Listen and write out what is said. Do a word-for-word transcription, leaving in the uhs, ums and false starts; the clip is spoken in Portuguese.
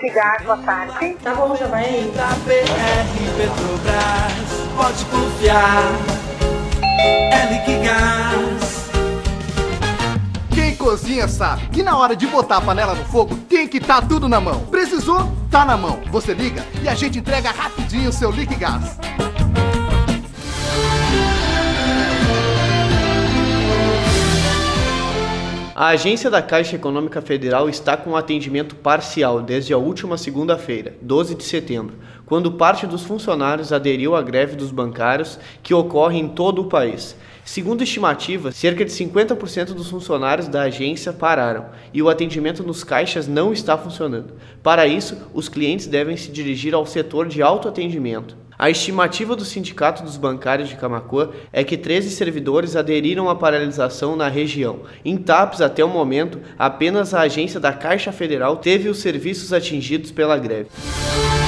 Liquigás, boa tarde. Tá bom, já vai aí. Da B R Petrobras, pode confiar, é Liquigás. Quem cozinha sabe que na hora de botar a panela no fogo tem que estar tudo na mão. Precisou? Tá na mão. Você liga e a gente entrega rapidinho o seu Liquigás. A agência da Caixa Econômica Federal está com atendimento parcial desde a última segunda-feira, doze de setembro, quando parte dos funcionários aderiu à greve dos bancários que ocorre em todo o país. Segundo estimativas, cerca de cinquenta por cento dos funcionários da agência pararam e o atendimento nos caixas não está funcionando. Para isso, os clientes devem se dirigir ao setor de autoatendimento. A estimativa do Sindicato dos Bancários de Camaquã é que treze servidores aderiram à paralisação na região. Em Tapes, até o momento, apenas a agência da Caixa Federal teve os serviços atingidos pela greve.